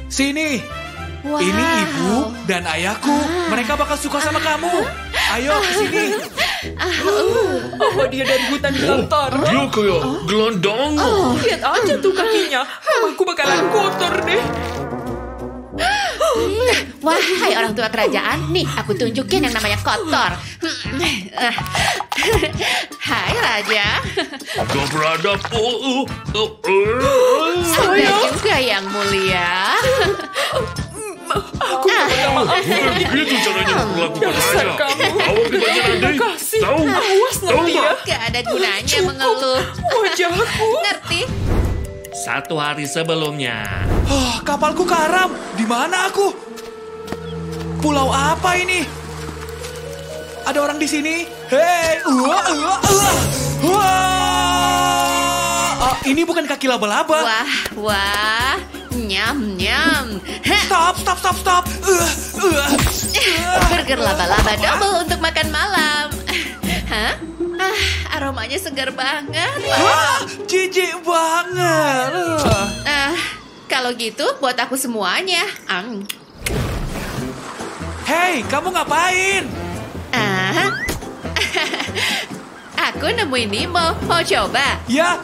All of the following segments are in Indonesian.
Sini. Wow. Ini ibu dan ayahku. Mereka bakal suka sama kamu. Ayo ke sini. Apa dia dari hutan belantara? Dia kayak gelandang. Lihat aja tuh kakinya. Aku bakalan kotor deh. Wahai orang tua kerajaan, nih aku tunjukin yang namanya kotor. Hai Raja. Gak beradab. Ada juga yang mulia. Aku minta maaf. Bukan begitu caranya memperlakukan Dasar saya. kamu. Tahu akibatnya nanti? Terima kasih. Tahu? Awas Tahu nanti ya. nggak? Gak ada gunanya mengeluh. Wajahku. Ngerti? Satu hari sebelumnya. Kapalku karam. Di mana aku? Pulau apa ini? Ada orang di sini? Hei, ini bukan kaki laba-laba. Wah, nyam. Stop. Burger laba-laba double untuk makan malam. Hah? Aromanya segar banget. Jijik banget. Kalau gitu buat aku semuanya. Hei, kamu ngapain? Aku nemuin Nemo. Mau coba? Ya.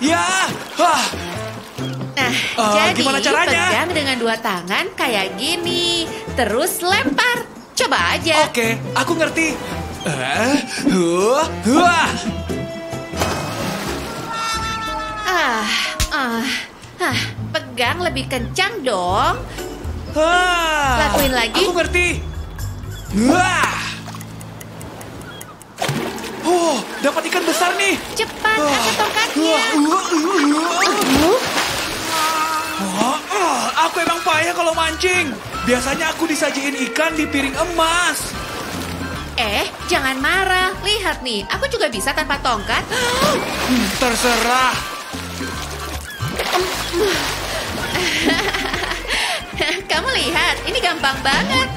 Jadi gimana caranya? pegang dengan dua tangan kayak gini. Terus lempar. Coba aja. Oke, aku ngerti. Pegang lebih kencang dong. Lakuin lagi. Aku ngerti. Dapat ikan besar nih. Cepat, angkat tongkatnya. Aku emang payah kalau mancing. Biasanya aku disajiin ikan di piring emas. Jangan marah. Lihat nih, aku juga bisa tanpa tongkat. Terserah. Kamu lihat, ini gampang banget.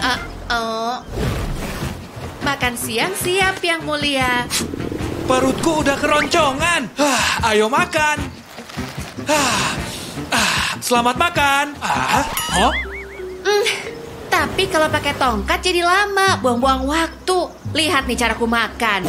Makan siang siap yang mulia. Perutku udah keroncongan. Ayo makan. Selamat makan. Tapi kalau pakai tongkat jadi lama, buang-buang waktu. Lihat nih caraku makan.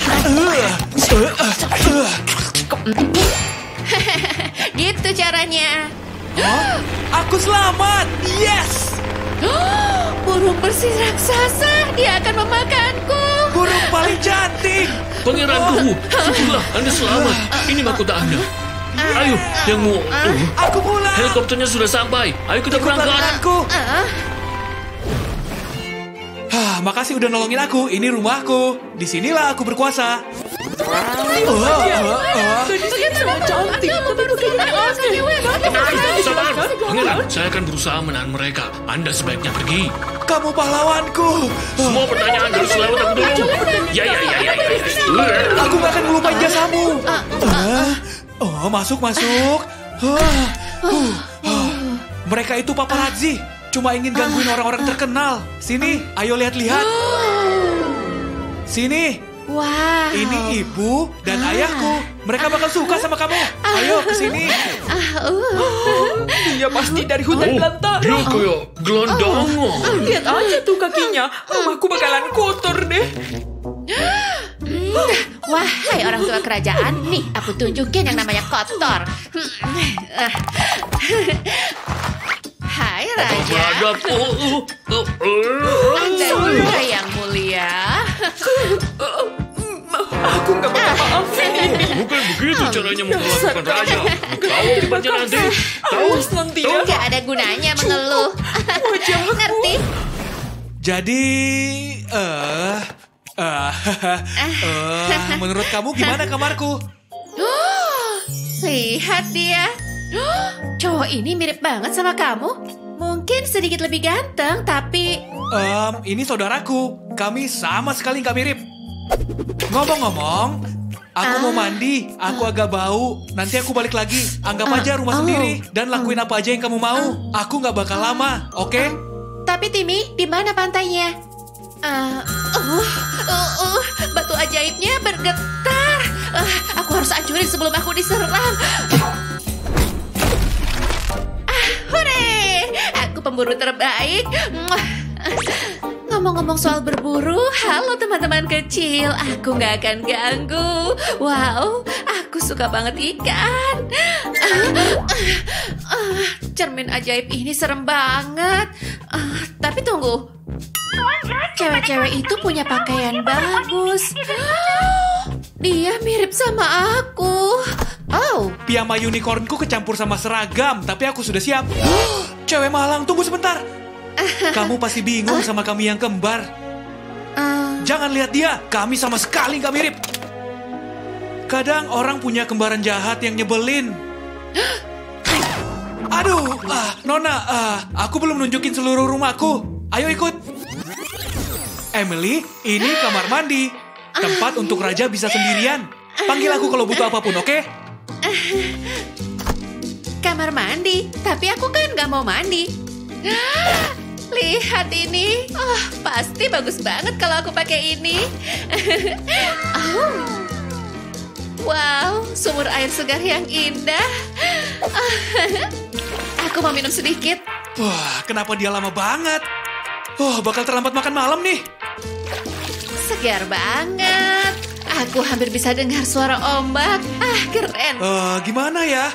Gitu caranya. Aku selamat. Yes. Burung bersih raksasa, dia akan memakanku. Burung paling cantik. Pangeranku, syukurlah Anda selamat. Ini mahkota Anda. Ayo, yang mau. Aku pulang. Helikopternya sudah sampai. Ayo kita Ikut berangkat. langgananku. Makasih udah nolongin aku. Ini rumahku. Disinilah aku berkuasa. Gadisnya sangat cantik. Sabar, Pangeran. Saya akan berusaha menahan mereka. Anda sebaiknya pergi. Kamu pahlawanku. Semua pertanyaan harus lewat aku dulu. Ya. Aku gak akan melupain jasamu. Masuk. Mereka itu paparazzi. Cuma ingin gangguin orang-orang terkenal. Sini, ayo lihat-lihat. Sini. Wow. Ini ibu dan ayahku. Mereka bakal suka sama kamu. Ayo ke sini. Dia pasti dari hutan belantara. Dia kayak gelandang. Lihat aja tuh kakinya. Aku bakalan kotor deh. Wahai orang tua kerajaan, nih aku tunjukin yang namanya kotor. Hai Raja. Beradab. Anda juga yang mulia. Aku nggak minta maaf. Bukan begitu caranya memperlakukan raja. Tahu akibatnya nanti? Tahu? Awas nanti ya. Gak ada gunanya mengeluh. Ngerti? Jadi, menurut kamu gimana kamarku? Lihat dia. Cowok ini mirip banget sama kamu. Mungkin sedikit lebih ganteng, tapi... Ini saudaraku. Kami sama sekali nggak mirip. Ngomong-ngomong, aku mau mandi. Aku agak bau. Nanti aku balik lagi. Anggap aja rumah sendiri. Dan lakuin apa aja yang kamu mau. Aku nggak bakal lama, oke? Tapi Timmy, di mana pantainya? Batu ajaibnya bergetar. Aku harus hancurin sebelum aku diserang. Hore! Aku pemburu terbaik. Ngomong-ngomong soal berburu, halo teman-teman kecil, aku nggak akan ganggu. Wow, aku suka banget ikan. Cermin ajaib ini serem banget. Tapi tunggu, cewek-cewek itu punya pakaian bagus. Dia mirip sama aku. Oh, Piyama unicornku kecampur sama seragam, tapi aku sudah siap. Cewek malang, tunggu sebentar. Kamu pasti bingung sama kami yang kembar. Jangan lihat dia, kami sama sekali nggak mirip. Kadang orang punya kembaran jahat yang nyebelin. Aduh, Nona, aku belum nunjukin seluruh rumahku. Ayo ikut. Emily, ini kamar mandi. Tempat untuk raja bisa sendirian. Panggil aku kalau butuh apapun, oke? Kamar mandi, tapi aku kan nggak mau mandi. Lihat ini, pasti bagus banget kalau aku pakai ini. Wow, sumur air segar yang indah. Aku mau minum sedikit. Wah, kenapa dia lama banget? Bakal terlambat makan malam nih. Segar banget. Aku hampir bisa dengar suara ombak. Keren. Gimana ya?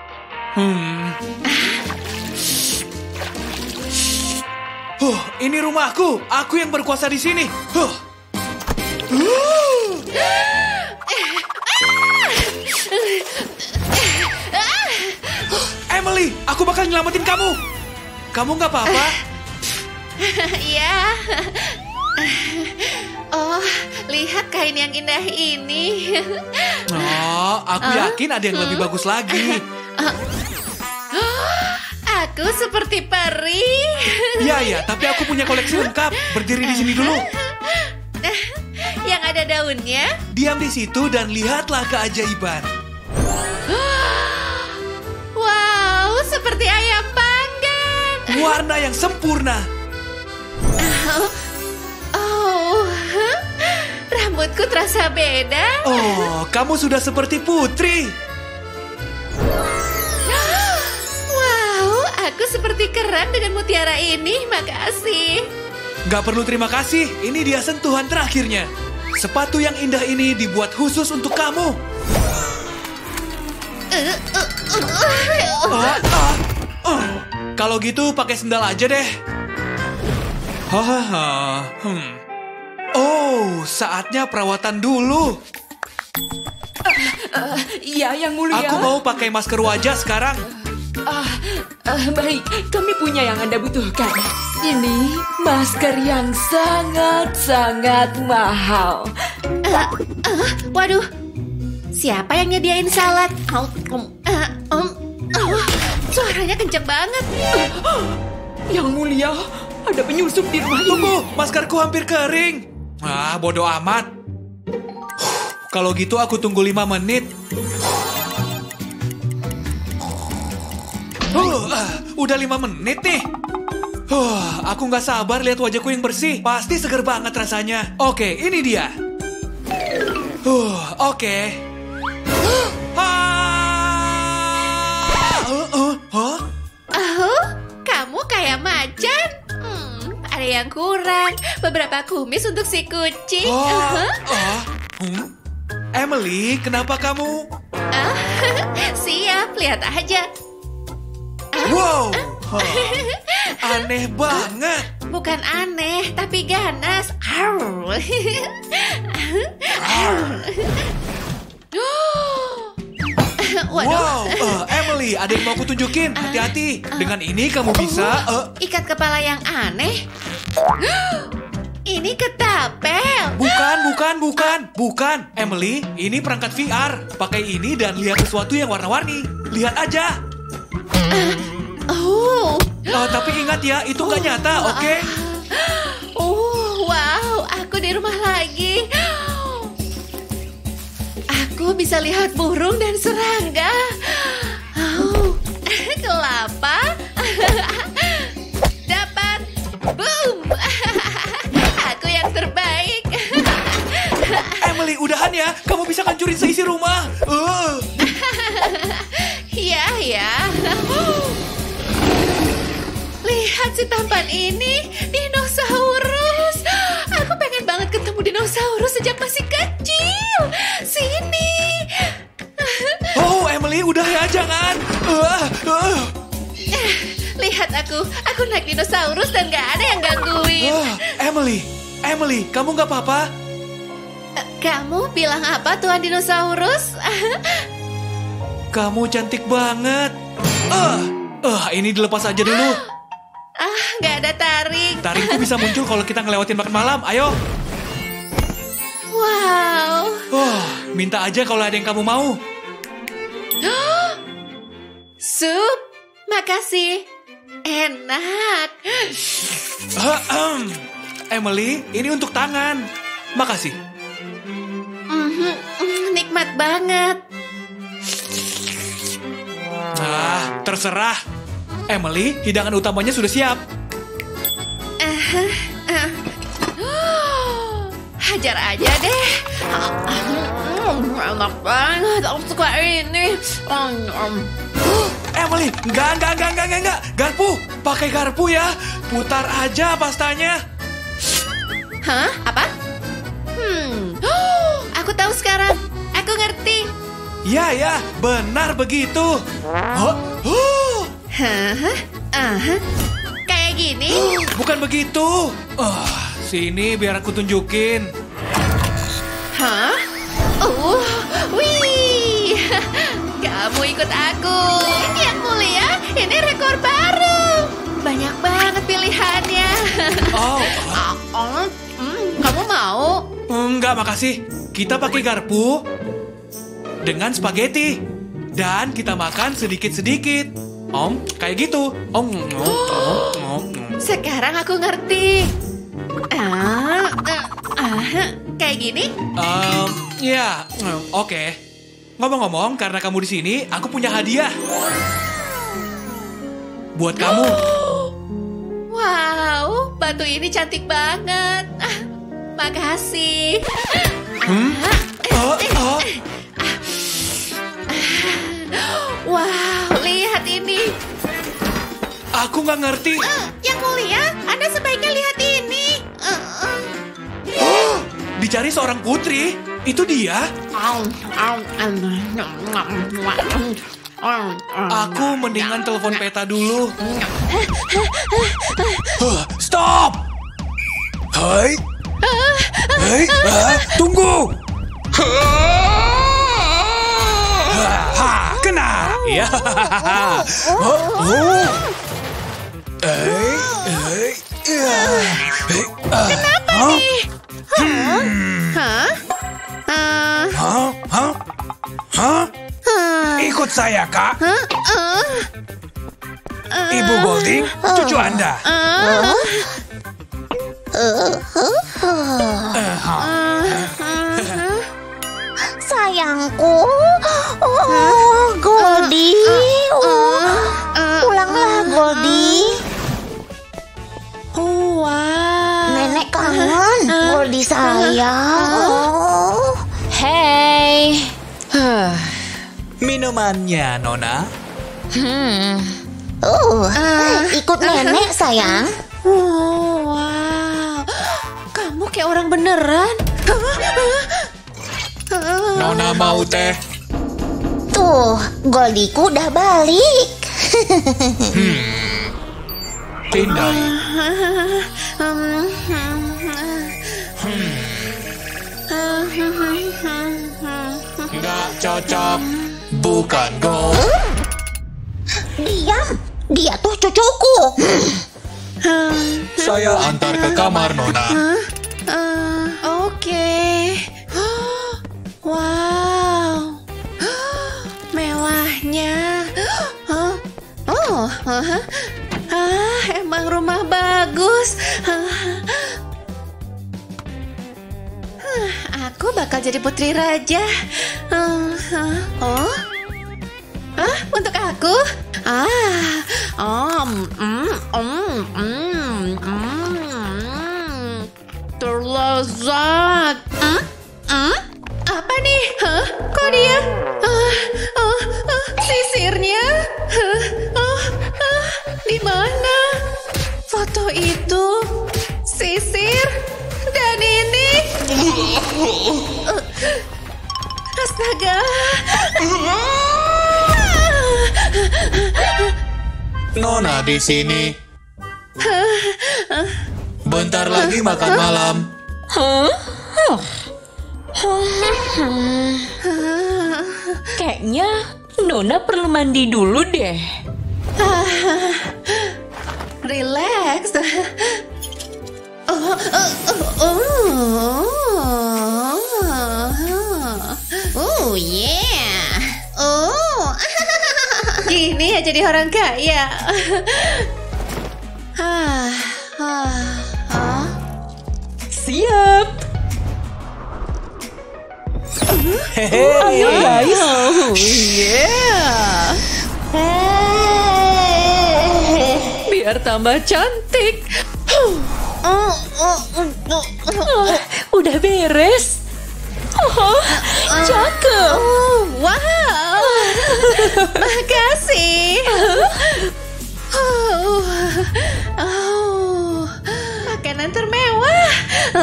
Ini rumahku. Aku yang berkuasa di sini. Emily, aku bakal nyelamatin kamu. Kamu nggak apa-apa? Iya. Oh, lihat kain yang indah ini. Aku yakin ada yang lebih bagus lagi. Aku seperti peri. Iya, tapi aku punya koleksi lengkap. Berdiri di sini dulu. Yang ada daunnya. Diam di situ dan lihatlah keajaiban. Wow, seperti ayam panggang. Warna yang sempurna. Rambutku terasa beda. Kamu sudah seperti putri. Wow, aku seperti kerang dengan mutiara ini. Makasih. Gak perlu terima kasih. Ini dia sentuhan terakhirnya. Sepatu yang indah ini dibuat khusus untuk kamu. Kalau gitu pakai sendal aja deh. Saatnya perawatan dulu. Iya, Yang Mulia. Aku mau pakai masker wajah sekarang. Baik, kami punya yang Anda butuhkan. Ini masker yang sangat-sangat mahal. Waduh, siapa yang nyediain salad? Suaranya kenceng banget. Yang Mulia, ada penyusup di rumah ini. Tunggu, maskerku hampir kering. Bodoh amat. Kalau gitu aku tunggu 5 menit. Udah 5 menit nih. Aku nggak sabar lihat wajahku yang bersih. Pasti seger banget rasanya. Oke, ini dia. Oke. Kamu kayak macan. Ada yang kurang. Beberapa kumis untuk si kucing. Emily, kenapa kamu? Siap, lihat aja. Wow, aneh banget. Bukan aneh, tapi ganas. Wow, Emily, ada yang mau aku tunjukin. Hati-hati, dengan ini kamu bisa... Ikat kepala yang aneh. Ini ketapel. Bukan. Emily, ini perangkat VR. Pakai ini dan lihat sesuatu yang warna-warni. Lihat aja. Tapi ingat ya, itu nggak nyata, oke? Wow, aku di rumah lagi. Aku bisa lihat burung dan serangga. Kelapa. Dapat. Boom. Aku yang terbaik. Emily, udahan ya. Kamu bisa hancurin seisi rumah. Ya. Lihat si tampan ini? Dinosaurus. Aku pengen banget ketemu dinosaurus sejak masih kecil. Sini. Oh, Emily, udah ya, jangan. Lihat aku naik dinosaurus dan gak ada yang gangguin. Emily, kamu gak apa-apa? Kamu bilang apa, Tuan Dinosaurus? Kamu cantik banget. Ini dilepas aja dulu. Gak ada taring. Taringku bisa muncul kalau kita ngelewatin makan malam. Ayo. Wow. Minta aja kalau ada yang kamu mau. Sup, makasih. Enak. Emily, ini untuk tangan. Makasih. Nikmat banget. Terserah. Emily, hidangan utamanya sudah siap. Hajar aja deh. Enak banget. Aku suka ini. Emily, enggak. Garpu, pakai garpu ya. Putar aja pastanya. Hah? Apa? Aku tahu sekarang. Aku ngerti. Ya, benar begitu. Kayak gini? Bukan begitu. Sini biar aku tunjukin. Hah? Wih. Kamu ikut aku. Yang mulia, ini rekor baru. Banyak banget pilihannya. Kamu mau? Enggak, makasih. Kita pakai garpu dengan spaghetti. Dan kita makan sedikit-sedikit. Kayak gitu. Sekarang aku ngerti. Kayak gini? Ya, oke. Ngomong-ngomong, karena kamu di sini, aku punya hadiah. Buat kamu. Wow, batu ini cantik banget. Makasih. Wow, lihat ini. Aku nggak ngerti. Yang mulia, Anda sebaiknya lihat ini. Dicari seorang putri. Itu dia. Aku mendingan telepon peta dulu. Stop! Hai, tunggu! Kena! Ya. Kenapa nih? Ikut saya, Kak. Ibu Golding, cucu Anda. Sayangku, Goldie, pulanglah Goldie. Wow. Nenek kangen, Goldie sayang. Hey. Minumannya, Nona. Ikut nenek sayang. Wow. Kamu kayak orang beneran. Nona mau teh. Tuh, Goldieku udah balik. Pindah. Nggak cocok. Bukan Gold. Diam, dia tuh cucuku. Saya antar ke kamar, Nona. Oke. Wow. Mewahnya. Emang rumah bagus. Aku bakal jadi putri raja. Untuk aku? Terlezat. Apa nih? Kok dia? Sisirnya? Di mana? foto itu, sisir, dan ini. Astaga. Nona di sini. Bentar lagi makan malam. Kayaknya Nona perlu mandi dulu deh. Relax. Oh yeah. Oh. Gini ya jadi orang kaya. Siap. Ayo guys. Biar tambah cantik. Udah beres. Cakep. Wow. Makasih. Makanan termewah.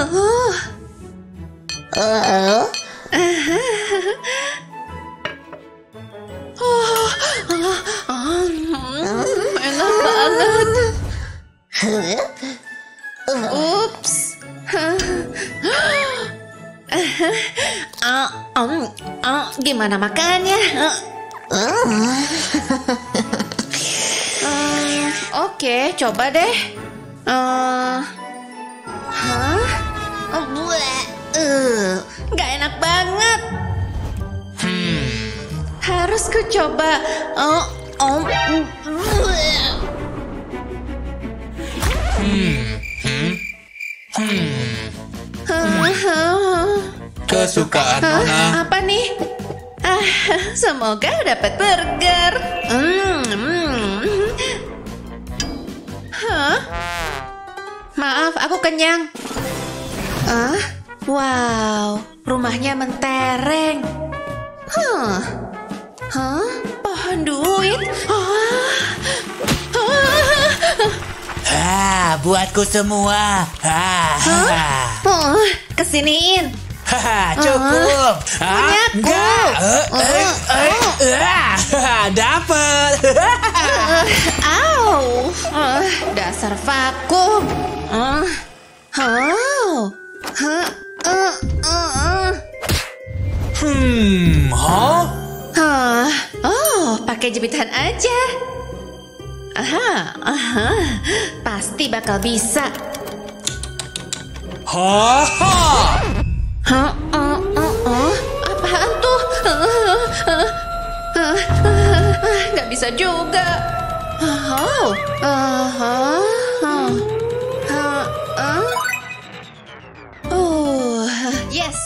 Enak banget. Ups. Gimana makannya? Oke, coba deh. Gak enak banget. Harus ku coba. Kesukaan Nona. Apa nih? Semoga dapat burger. Maaf, aku kenyang. Wow, rumahnya mentereng. Pohon duit. Buatku semua. Kesiniin. Cukup. Punyaku. Dapet. Au. Dasar vakum. Pakai jepitan aja. Pasti bakal bisa. Apaan tuh? Gak bisa juga. Yes.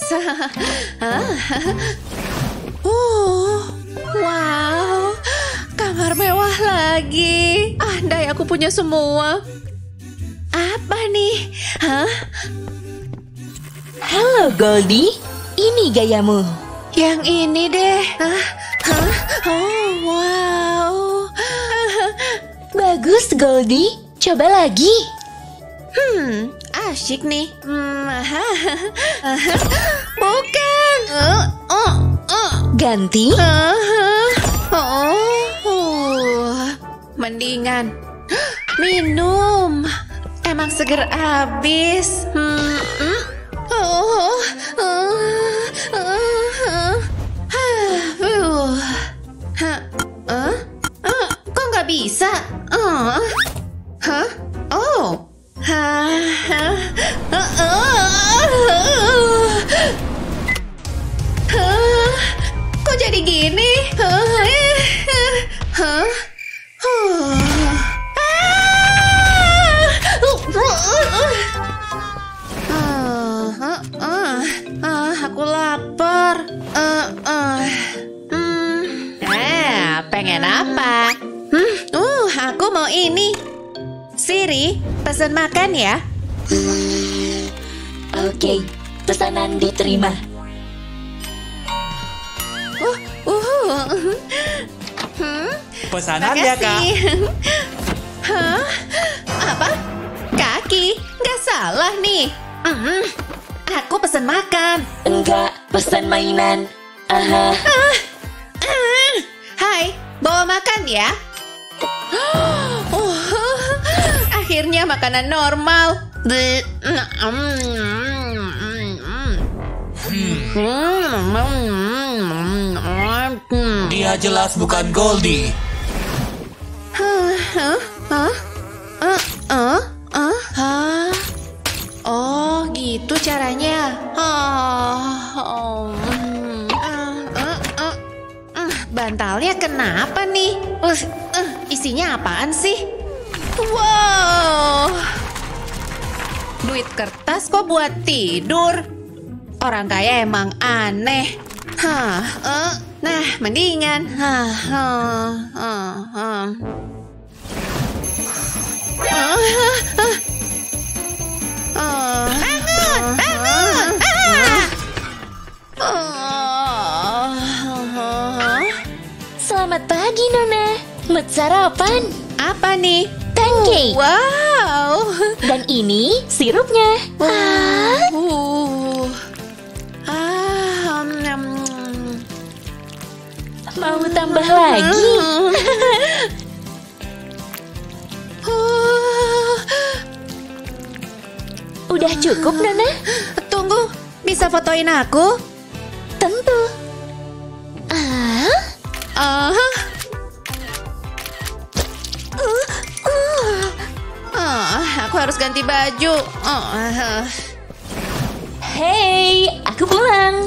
Wow, kamar mewah lagi. Andai aku punya semua. Apa nih? Halo Goldie, ini gayamu. Yang ini deh. Wow. Bagus Goldie, coba lagi. Asyik nih. Bukan. Ganti. Mendingan minum. Emang seger abis. Kok nggak bisa? Kok jadi gini? Aku lapar. Pengen apa? Aku mau ini. Siri, pesan makan ya. Oke, pesanan diterima. Pesanan ya, Kak. Makasih. Apa? salah nih? Aku pesan makan. Enggak, pesan mainan. Aha. Hai, bawa makan ya. Akhirnya makanan normal. Dia jelas bukan Goldie. Oh, gitu caranya. Bantalnya kenapa nih? Isinya apaan sih? Wow, duit kertas kok buat tidur? Orang kaya emang aneh. Nah, mendingan. Selamat pagi, Nona. Mood sarapan. Apa nih? Pancake. Wow. Dan ini sirupnya. Mau tambah lagi? Udah cukup, Nona? Tunggu, bisa fotoin aku? Tentu. Aku harus ganti baju. Hey, aku pulang.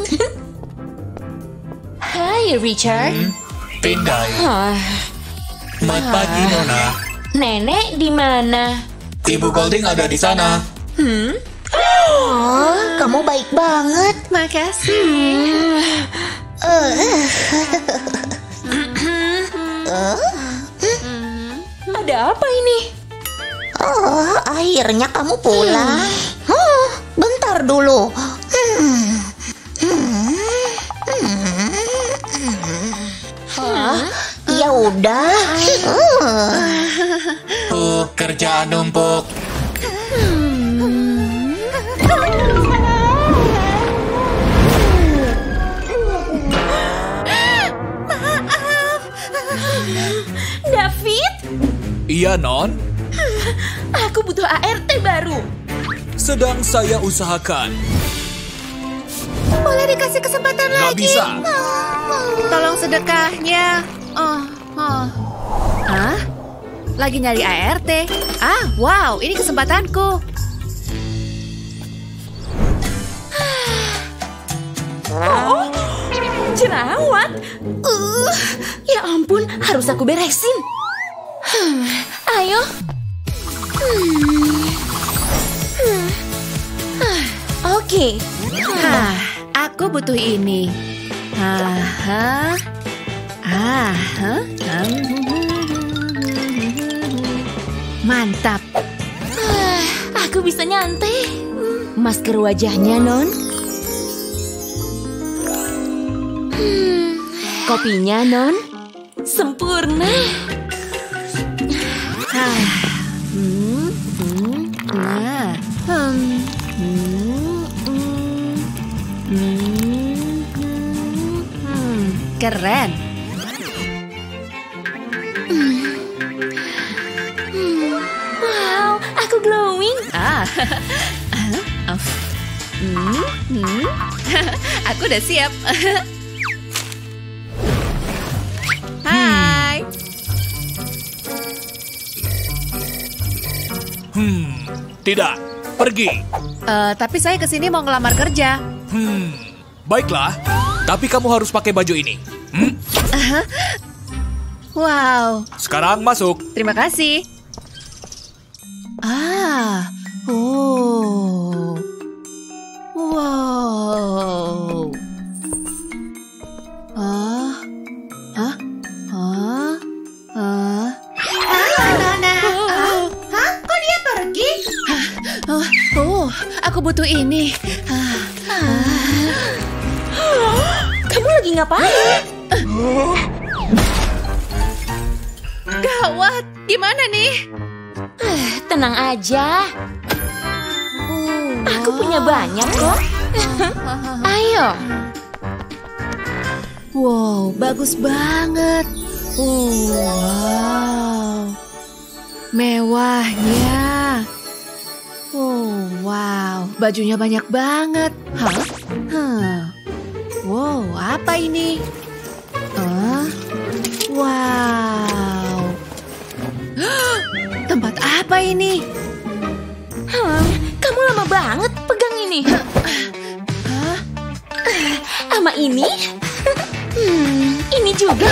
Hai, Richard. Pindai. Selamat pagi, Nona. Nenek di mana? Ibu Golding ada di sana. Oh, kamu baik banget. Makasih. Ada apa ini? Oh, akhirnya kamu pulang. Bentar dulu. Ya udah. Kerjaan numpuk. David? Iya, Non. Aku butuh ART baru. Sedang saya usahakan. Boleh dikasih kesempatan Nggak lagi? bisa. Tolong sedekahnya. Hah? Lagi nyari ART? Wow, ini kesempatanku. Jerawat? Ya ampun, harus aku beresin. Ayo. Oke. Aku butuh ini. Mantap. Aku bisa nyantai. Masker wajahnya, Non. Kopinya, Non. Sempurna. Keren. Wow, aku glowing. Aku udah siap. Hai. Tidak. Pergi. Tapi saya kesini mau ngelamar kerja. Baiklah. Tapi kamu harus pakai baju ini. Wow. Sekarang masuk. Terima kasih. Wow. Kok dia pergi? Aku butuh ini. Kamu lagi ngapain? Gawat, gimana nih? Tenang aja. Aku punya banyak kok. Ayo. Wow, bagus banget. Wow. Mewahnya. Oh, wow. Bajunya banyak banget. Hah? Wow, apa ini? Wow. Tempat apa ini? Kamu lama banget pegang ini. Sama ini? Ini juga.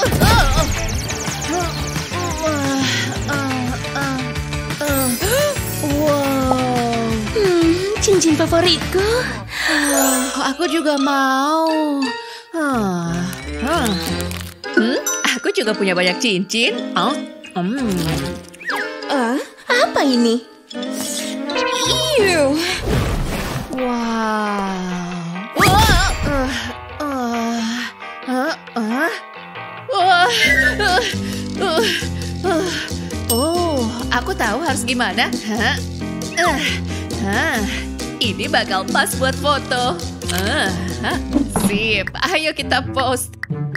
Wow. Cincin favoritku. Aku juga mau. Aku juga punya banyak cincin. Apa ini? Ew. Oh, aku tahu harus gimana. Ini bakal pas buat foto. Sip, ayo kita post.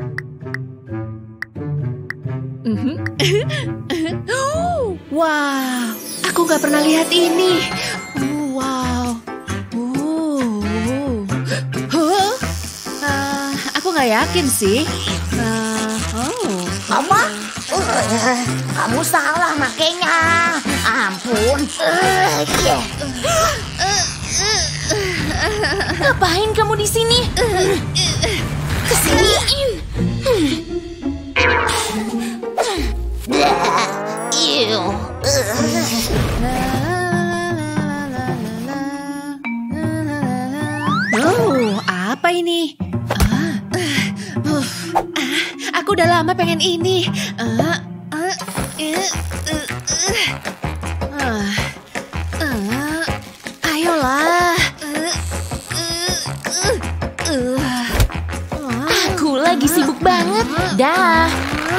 Wow, aku nggak pernah lihat ini. Wow. Aku nggak yakin sih. Apa? Kamu salah makanya. Ampun. Ngapain kamu di sini? Kesini. Oh, apa ini? Aku udah lama pengen ini. Ayolah. Aku lagi sibuk banget. Dah.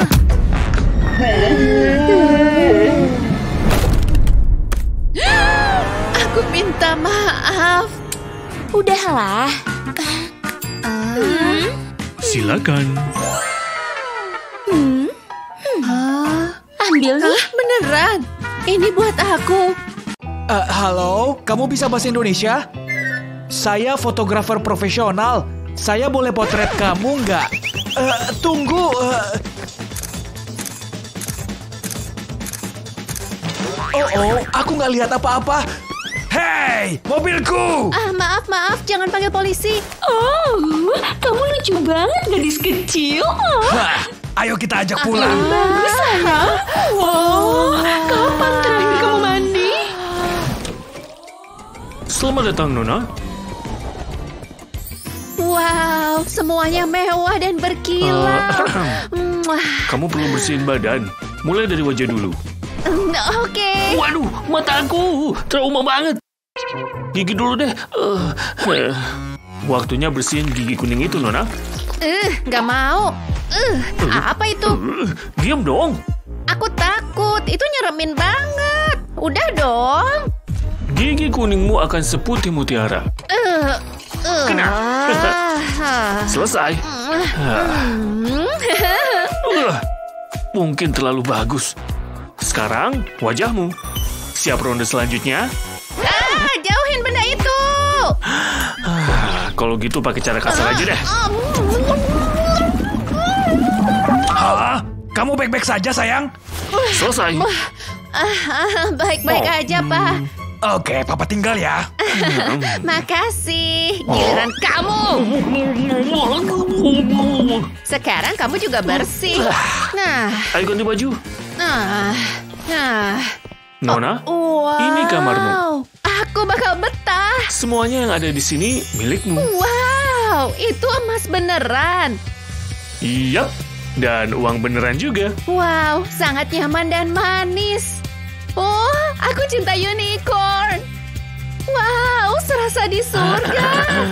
Aku minta maaf. Udahlah. Silakan. Ambil nih. Beneran? Ini buat aku. Halo, kamu bisa bahasa Indonesia? Saya fotografer profesional. Saya boleh potret kamu nggak? Tunggu. Oh, aku nggak lihat apa-apa. Hei, mobilku! Maaf, jangan panggil polisi. Oh, kamu lucu banget gadis kecil. Hah, ayo kita ajak pulang. Bagus sayang. Wow, kapan terakhir kamu mandi? Selamat datang, Nona. Wow, semuanya mewah dan berkilau. Kamu perlu bersihin badan. Mulai dari wajah dulu. Oke. Waduh, mataku. Trauma banget. Gigi dulu deh. Waktunya bersihin gigi kuning itu, Nona. Nggak mau. Apa itu? Diam dong. Aku takut. Itu nyeremin banget. Udah dong. Gigi kuningmu akan seputih mutiara. Selesai. Mungkin terlalu bagus. Sekarang wajahmu. Siap ronde selanjutnya? Jauhin benda itu. Kalau gitu pakai cara kasar aja deh. Hah? Kamu baik-baik saja, sayang? Selesai. Baik-baik aja, Pak. Oke, Papa tinggal ya. Makasih. Giliran kamu. Sekarang kamu juga bersih. Nah. Ayo ganti baju. Nona, Wow. ini kamarmu. Aku bakal betah. Semuanya yang ada di sini milikmu. Wow, itu emas beneran. Yap, dan uang beneran juga. Wow, sangat nyaman dan manis. Oh, aku cinta unicorn. Wow, serasa di surga.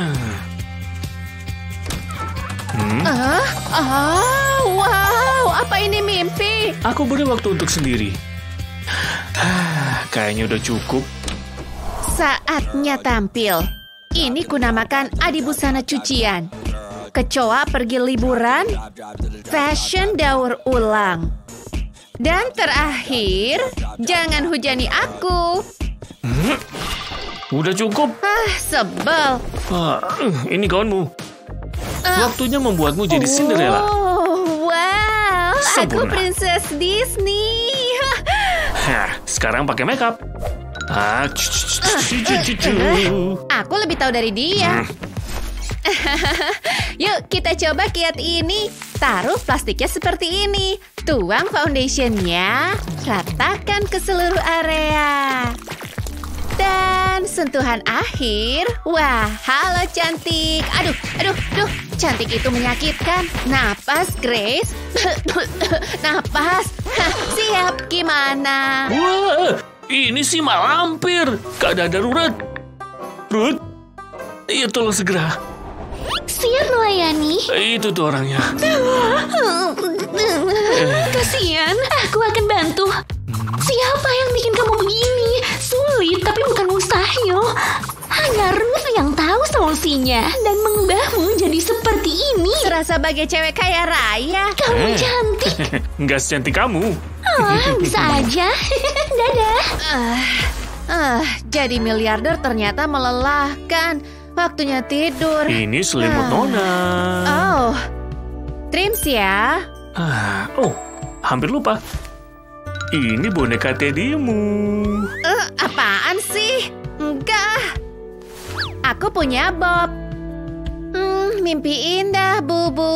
Wow, apa ini mimpi? Aku beri waktu untuk sendiri. Kayaknya udah cukup. Saatnya tampil. Ini kunamakan adi busana cucian. Kecoa pergi liburan, fashion daur ulang. Dan terakhir, jangan hujani aku. Udah cukup. Sebel. Ini gaunmu. Waktunya membuatmu jadi Cinderella. Oh, wow, aku Sempurna. princess Disney. Sekarang pakai makeup. Aku lebih tahu dari dia. Yuk, kita coba kiat ini. Taruh plastiknya seperti ini. Tuang foundationnya. Ratakan ke seluruh area. Dan sentuhan akhir. Wah, halo cantik. Aduh. Cantik itu menyakitkan. Napas, Grace. Napas. Siap, gimana? Wah, ini sih malampir. Keadaan darurat. Ruth, iya tolong segera. Siap melayani. Itu tuh orangnya. Kasihan, aku akan bantu. Siapa yang bikin kamu begini? Sulit tapi bukan mustahil. Hanya Ruth yang tahu solusinya dan mengubahmu jadi seperti ini. Serasa bagai cewek kaya raya. Kamu cantik. Nggak secantik kamu. Bisa aja. Dadah. Jadi miliarder ternyata melelahkan. Waktunya tidur. Ini selimut Nona. Oh, Trims ya. Hampir lupa. Ini boneka Teddymu. Apaan sih? Enggak. Aku punya Bob. Mimpi indah, Bubu.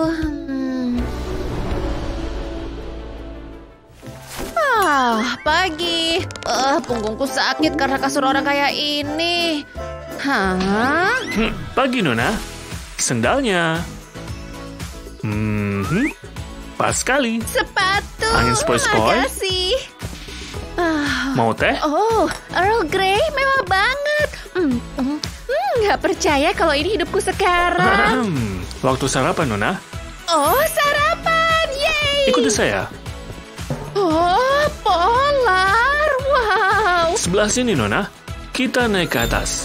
Pagi. Punggungku sakit karena kasur orang kayak ini. Hah? Pagi, Nona. Sendalnya. Pas sekali. Sepatu. Angin sepoi-sepoi. Makasih. Mau teh? Oh, Earl Grey mewah banget. Nggak percaya kalau ini hidupku sekarang. Waktu sarapan, Nona. Oh, sarapan. Yeay. Ikuti saya. Oh, polar. Wow. Sebelah sini, Nona. Kita naik ke atas.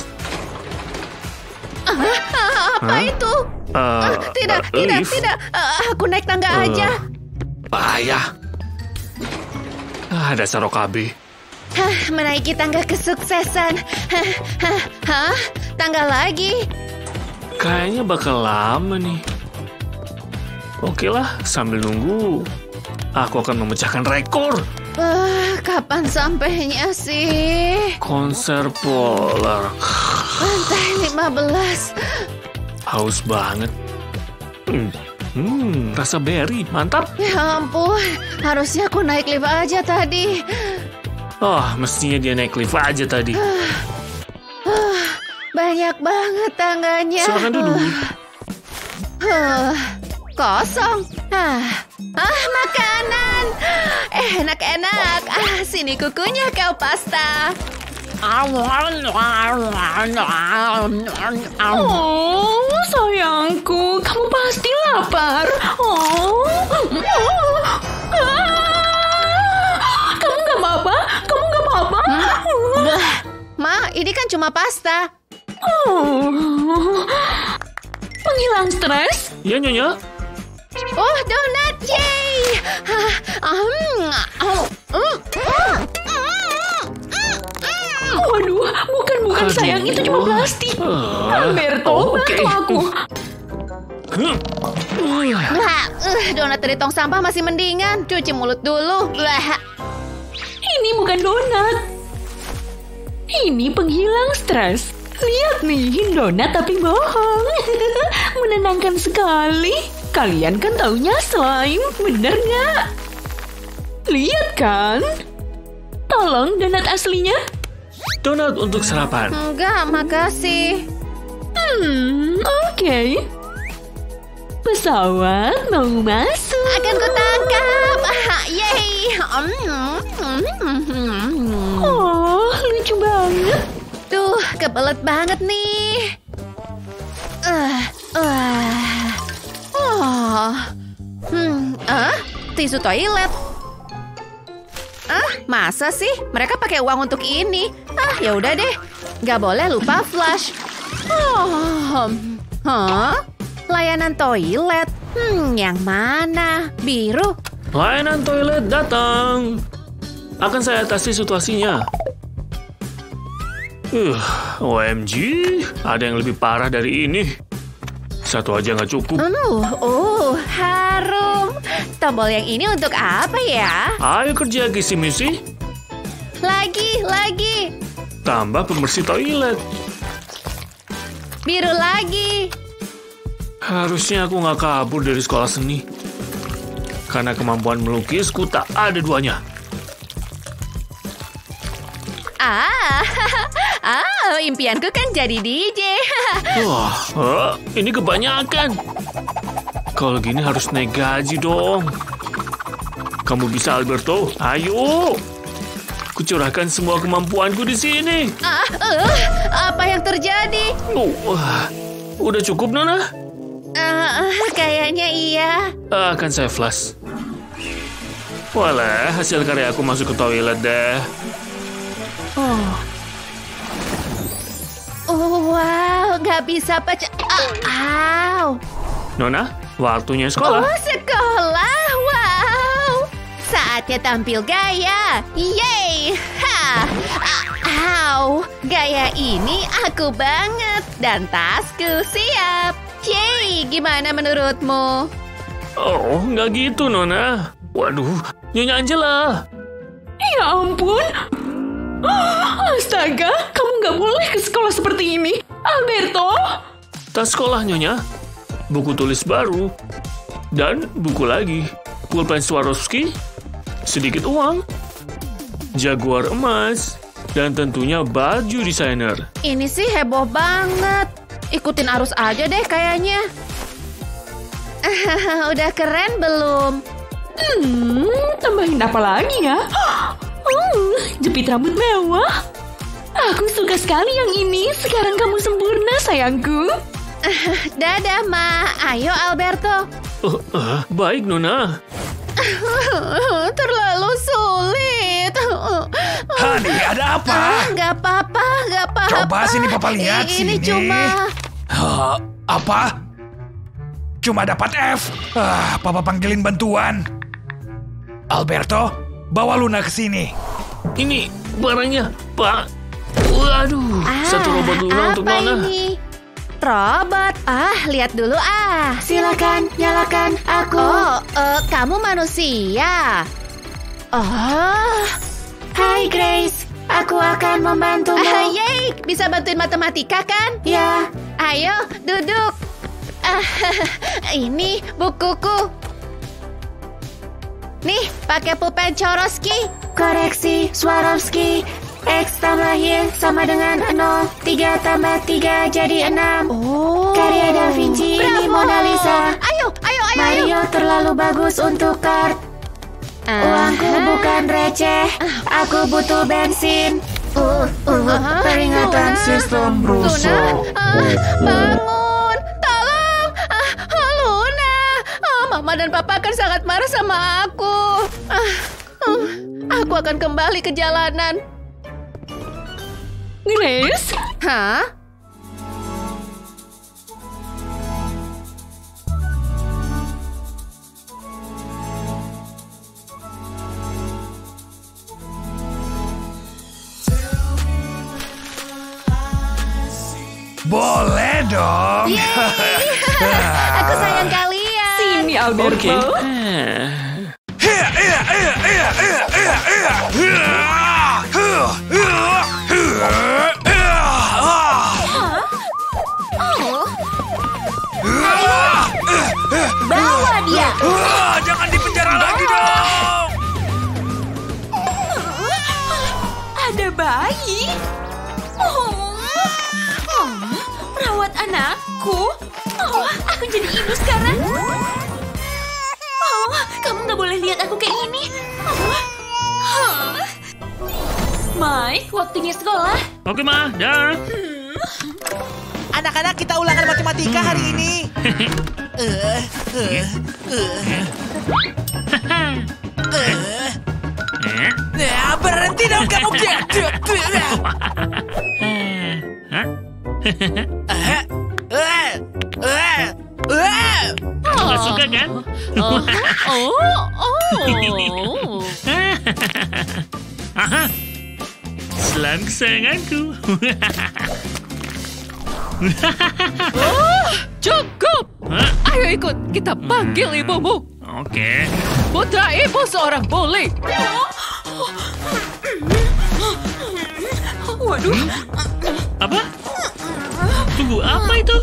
Apa itu? Tidak. Lift. Aku naik tangga aja. Payah. Dasar OKB. Menaiki tangga kesuksesan. Tangga lagi. Kayaknya bakal lama nih. Oke lah, sambil nunggu, aku akan memecahkan rekor. Kapan sampainya sih? Konser polar. Lantai 15. Haus banget. Rasa berry, mantap. Ya ampun, harusnya aku naik lift aja tadi. Mestinya dia naik lift aja tadi. Banyak banget tangganya. Silakan duduk. Kosong. Makanan. Enak-enak. Sini kukunya kau pasta. Oh, sayangku, kamu pasti lapar. Kamu nggak apa-apa? Ma, ini kan cuma pasta. Penghilang stres? Ya, Nyonya. Oh, donat, yay! Waduh, bukan sayang, itu cuma plastik. Alberto, oke. bantu aku. Donat dari tong sampah masih mendingan. Cuci mulut dulu. Ini bukan donat. Ini penghilang stres. Lihat nih, donat tapi bohong. Menenangkan sekali. Kalian kan taunya slime, bener nggak? Lihat kan? Tolong donat aslinya. Donat untuk sarapan. Enggak, makasih. Oke. Pesawat mau masuk. Akan kutangkap. Yeay. Oh, lucu banget. Tuh, kebelet banget nih. Tisu toilet. Masa sih? Mereka pakai uang untuk ini. Ya udah deh. Nggak boleh lupa flush. Layanan toilet. Yang mana? Biru. Layanan toilet datang. Akan saya atasi situasinya. OMG, ada yang lebih parah dari ini. Satu aja nggak cukup. Harum. Tombol yang ini untuk apa ya? Ayo kerja, Kisi-misi. Lagi. Tambah pembersih toilet. Biru lagi. Harusnya aku nggak kabur dari sekolah seni. Karena kemampuan melukisku tak ada duanya. Impianku kan jadi DJ. Wah, ini kebanyakan. Kalau gini harus naik gaji dong. Kamu bisa, Alberto. Ayo. Kucurahkan semua kemampuanku di sini. Apa yang terjadi? Udah cukup, Nona? Kayaknya iya. Akan saya flash. Walah, hasil karya aku masuk ke toilet deh. Wow, nggak bisa pecah. Nona, waktunya sekolah. Sekolah. Wow. Saatnya tampil gaya. Yeay. Gaya ini aku banget. Dan tasku siap. Yeay, gimana menurutmu? Oh, nggak gitu, Nona. Waduh, Nyonya Angela. Ya ampun. Astaga, kamu nggak boleh ke sekolah seperti ini. Alberto. Tas sekolah, Nyonya. Buku tulis baru. Dan buku lagi. Pulpen Swarovski. Sedikit uang. Jaguar emas. Dan tentunya baju desainer. Ini sih heboh banget. Ikutin arus aja deh kayaknya. Udah keren belum? Tambahin apa lagi ya? Jepit rambut mewah. Aku suka sekali yang ini. Sekarang kamu sempurna, sayangku. Dadah, Ma. Ayo, Alberto. Baik, Nona. Terlalu sulit. Hani, ada apa? Nggak apa-apa. Coba sini Papa lihat Ini sini. cuma... Apa? Cuma dapat F. Papa panggilin bantuan. Alberto, bawa Luna ke sini. Ini barangnya, Pak. Waduh, satu robot Luna untuk Nona. Apa ini? Robot? Lihat dulu Silakan, nyalakan aku. Kamu manusia. Hai Grace, aku akan membantumu. Yeay, bisa bantuin matematika kan? Ya. Ayo, duduk. Ini bukuku. Nih, pakai pulpen Swarovski. Koreksi, Swarovski. X tambah Y sama dengan 0. 3 tambah 3 jadi 6. Karya Da Vinci. Bravo. Ini Mona Lisa. Ayo. Mario terlalu bagus untuk kart. Uangku bukan receh. Aku butuh bensin. Peringatan sistem rusak. Bangun. Tolong. Luna. Mama dan Papa akan sangat marah sama aku. Aku akan kembali ke jalanan. Grace? Hah? Boleh dong. Aku sayang kalian. Sini, Alberto. Bawa dia. Jangan di penjara lagi dong. Ada bayi? Merawat anakku? Aku jadi ibu sekarang. Kamu nggak boleh lihat aku kayak ini. Mike, waktunya sekolah. Oke, Ma. Dah. Anak-anak, kita ulangan matematika hari ini. Berhenti dong kamu. Nggak suka kan? Aha. Selang kesayanganku. Cukup! Hah? Ayo ikut, kita panggil ibumu. Oke. Putra ibu seorang bully. Waduh. Apa? Tunggu, apa itu?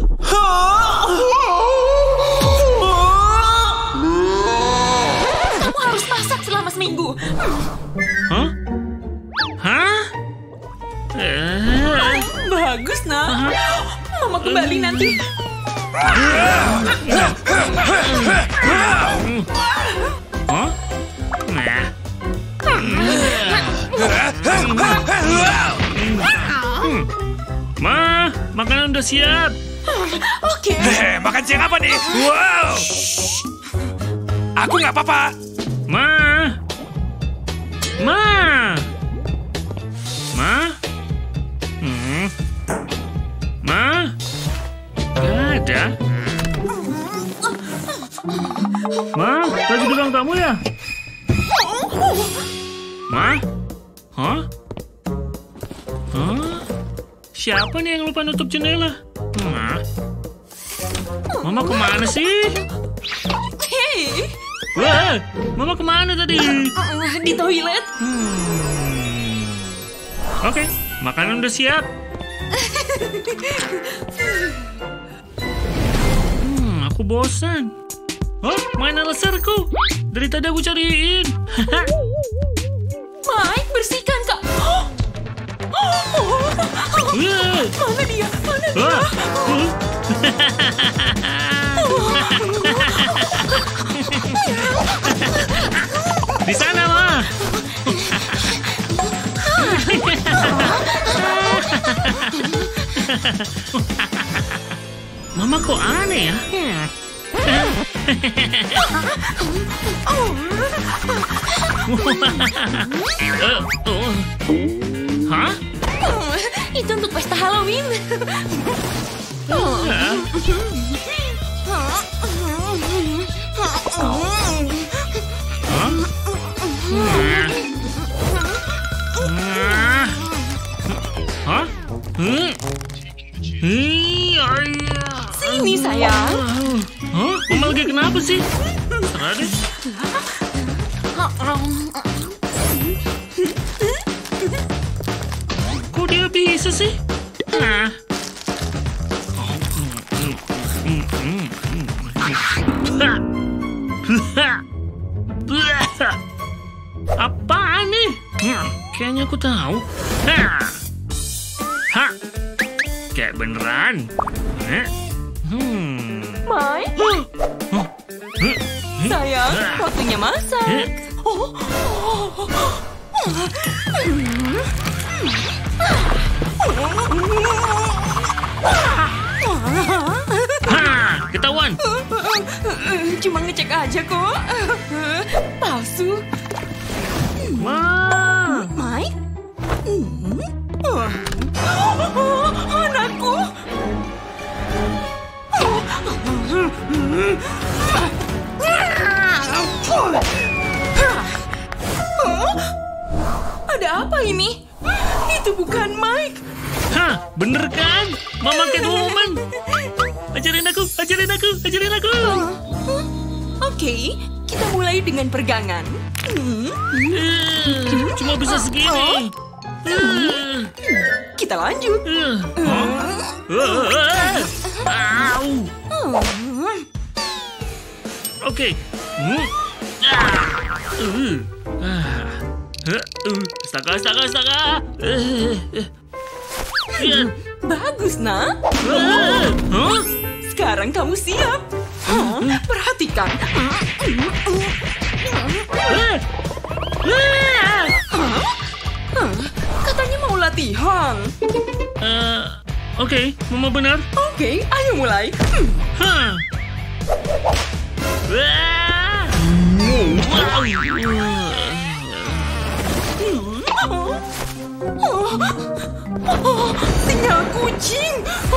Kamu harus masak selama seminggu. Hah? Hah? Bagus, nak. Mama kembali nanti. Hah? Nah. Ma, makanan udah siap. Oke. Makan siang apa nih? Wow. Aku nggak apa-apa. Ma. Ma. Ma. Ma. Gak ada. Ma, lagi di ruang tamu ya? Ma? Hah? Hah? Siapa nih yang lupa nutup jendela? Ma? Mama kemana sih? Hei, Wah, Mama kemana tadi? di toilet. Oke, makanan udah siap. Aku bosan. Oh, mainan laserku. Dari tadi aku cariin. Mike, bersihkan, Kak. Wah. Mana dia? Mana dia? Wah. Di sana, Ma. Mama kok aneh ya? Hah? Itu untuk pesta Halloween. Hah? Sini, sayang. Hah? Mama lagi kenapa sih? Terserah deh. Kok dia bisa sih? Nah. Apaan nih? Kayaknya aku tahu. Hah? Kayak beneran. Mike, sayang, waktunya masak. Ketahuan. Cuma ngecek aja kok. Palsu. Ma. Mike? Anakku. Ada apa ini? Itu bukan Mike. Hah, bener kan? Mama Catwoman. Ajarin aku, ajarin aku, ajarin aku. Oke, kita mulai dengan peregangan. Cuma bisa segini. Kita lanjut. Au. Oke. Astaga, astaga, astaga. Bagus, nak. Sekarang kamu siap. Perhatikan. Katanya mau latihan. Oke, Mama benar. Oke, ayo mulai. Hah. Sinyal kucing.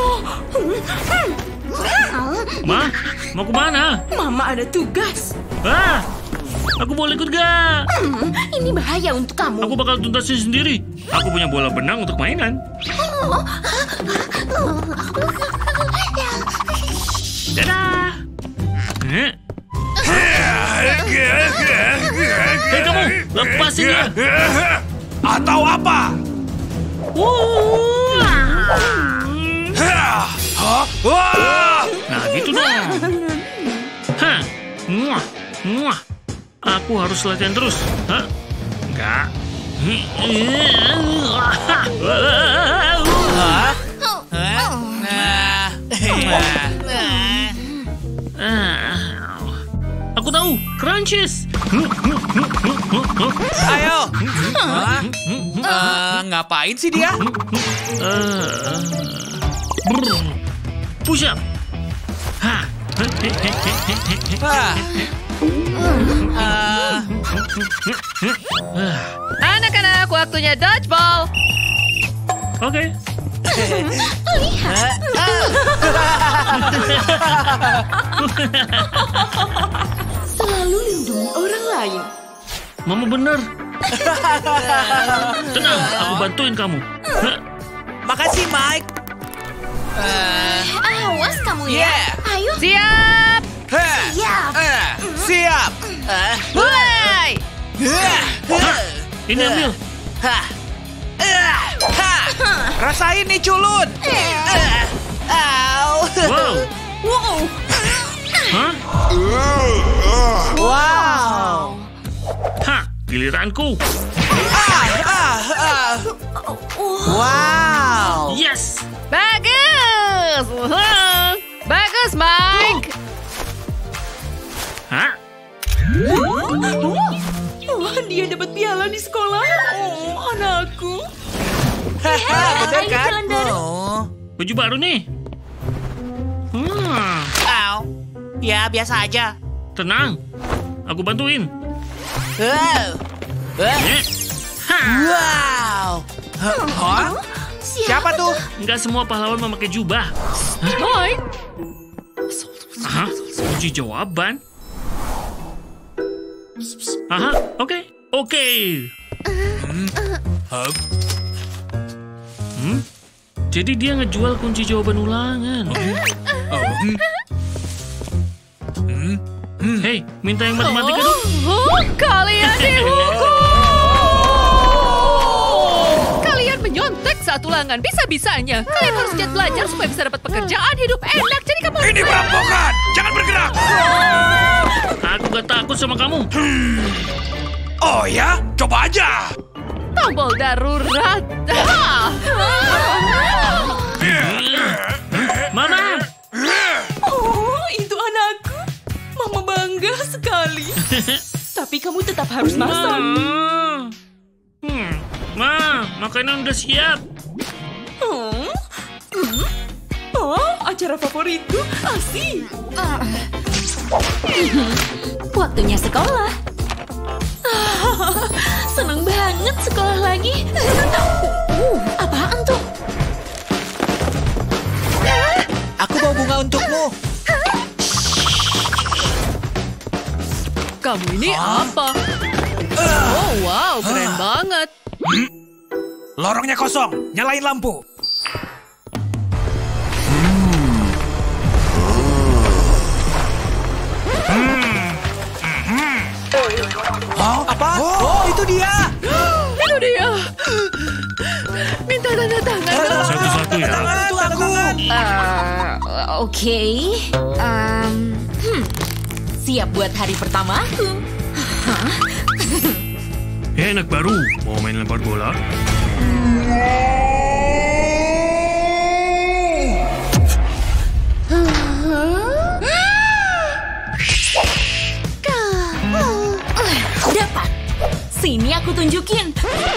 Ma, mau kemana? Mama ada tugas. Aku boleh ikut gak? Ini bahaya untuk kamu. Aku bakal tuntasin sendiri. Aku punya bola benang untuk mainan. Dadah. Hei kamu, lepasin dia. Atau apa? Nah gitu dong. Muah. Aku harus latihan terus. Enggak. Aku tahu, crunches. Ayo. Ngapain sih dia? Push up. Anak-anak, waktunya dodgeball. Oke. Selalu lindungi orang lain. Mama bener. Tenang, aku bantuin kamu. Makasih, Mike. Awas kamu ya. Ayo. Siap. Siap. Mulai. Ini ambil. Rasain nih culun. Au. Wow. Hah? Wow. Giliranku. Wow. Yes. Bagus. Bagus, Mike. Hah? Dia dapat piala di sekolah. Oh, anakku. Bener ayo kan? jalan bareng. Baju baru nih. Au. Ya, biasa aja. Tenang. Aku bantuin. Wow. Hah? Siapa tuh? Nggak semua pahlawan memakai jubah. Mike. Hah? Kunci jawaban? Oke. Jadi dia ngejual kunci jawaban ulangan. Hei, minta yang matematika dong. Kalian dihukum. Kalian menyontek saat ulangan bisa-bisanya. Kalian harus giat belajar supaya bisa dapat pekerjaan, hidup enak. Jadi kamu harus Ini perampokan. Jangan bergerak. Aku gak takut sama kamu. Oh ya? Coba aja. tombol darurat. Mama! Oh, itu anakku. Mama bangga sekali. Tapi kamu tetap harus masak. Ma, makanan udah siap. Oh, acara favoritku, asik. Waktunya sekolah. Seneng banget sekolah lagi. Apaan tuh? Aku bawa bunga untukmu. Kamu ini apa? Oh wow, keren banget. Lorongnya kosong, nyalain lampu. Apa? Oh, itu dia. Itu dia. Minta tanda tangan. Satu-satu ya. Itu aku. Oke. Siap buat hari pertamaku. Enak baru. Mau main lempar bola? Dapat. Sini aku tunjukin.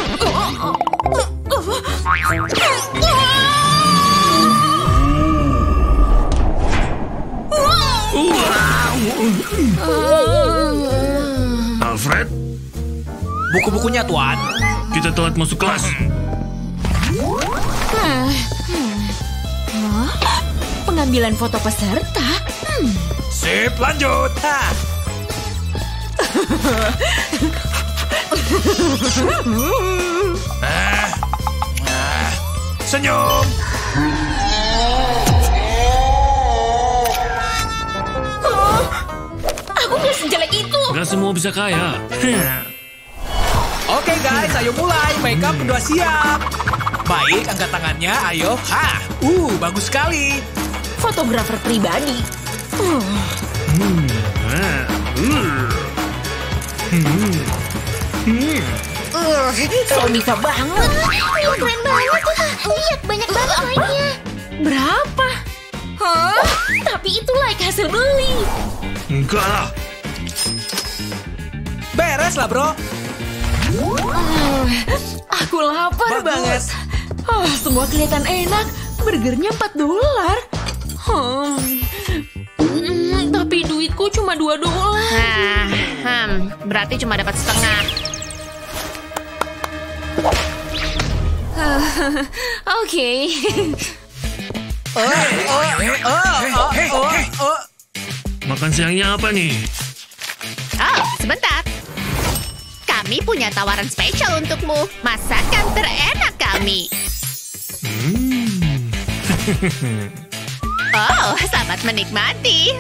Alfred, Buku-bukunya, Tuan. kita telat masuk kelas. pengambilan foto peserta. Sip, lanjut. Senyum. Aku nggak sejelek itu. Gak semua bisa kaya. Oke guys, ayo mulai. Makeup udah siap. Baik, angkat tangannya. Ayo. Bagus sekali. Fotografer pribadi. So bisa banget. Keren banget. Lihat, banyak banget like-nya. Berapa? Tapi itu like hasil beli. Enggak lah. Beres lah, bro. Aku lapar banget. Semua kelihatan enak. Burgernya $4. Tapi duitku cuma $2. Berarti cuma dapat setengah. Oke. Makan siangnya apa nih? Oh, sebentar. Kami punya tawaran spesial untukmu. Masakan terenak kami. Oh, selamat menikmati.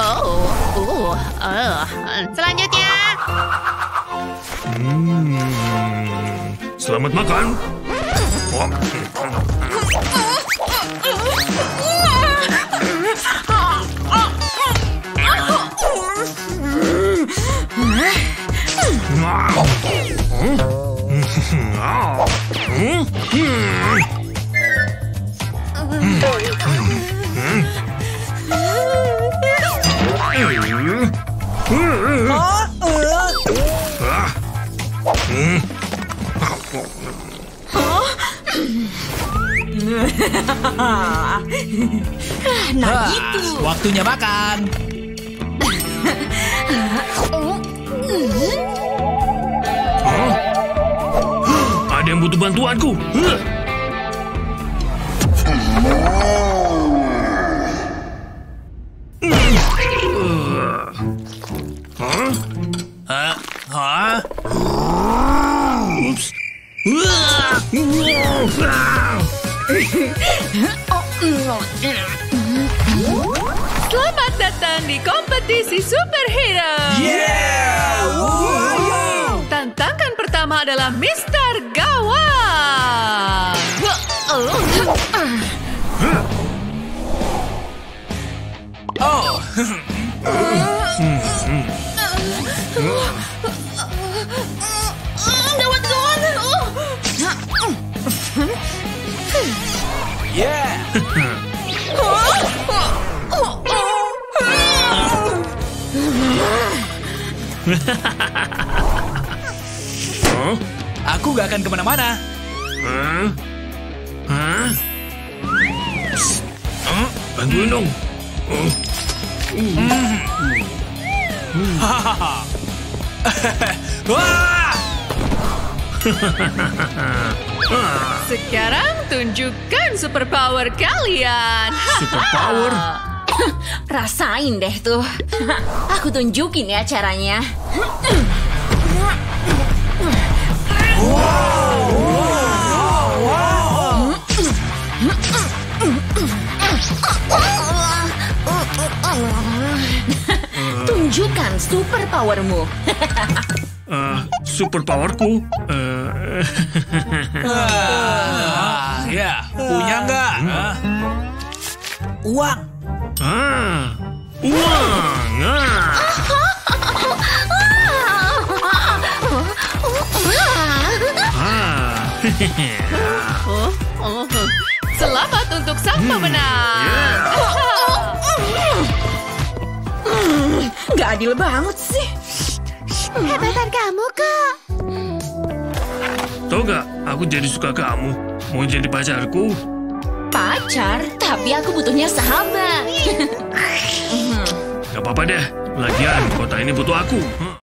Selanjutnya. Selamat makan. Nah gitu. Waktunya makan. Ada yang butuh bantuanku. Ups. Selamat datang di kompetisi superhero. Tantangan pertama adalah Mister Gawang. Gawat. Aku gak akan kemana-mana. Bantuin dong. Wah! Sekarang tunjukkan superpower kalian. Superpower? Rasain deh tuh. Aku tunjukin ya caranya. Tunjukkan superpowermu. Superpowerku? Punya nggak? Uang. Uang. Selamat untuk sang pemenang. Gak adil banget sih. Hebatan kamu, Kak. Tau gak, aku jadi suka kamu. Mau jadi pacarku? Pacar, tapi aku butuhnya sahabat. Gak apa-apa deh. Lagian, kota ini butuh aku.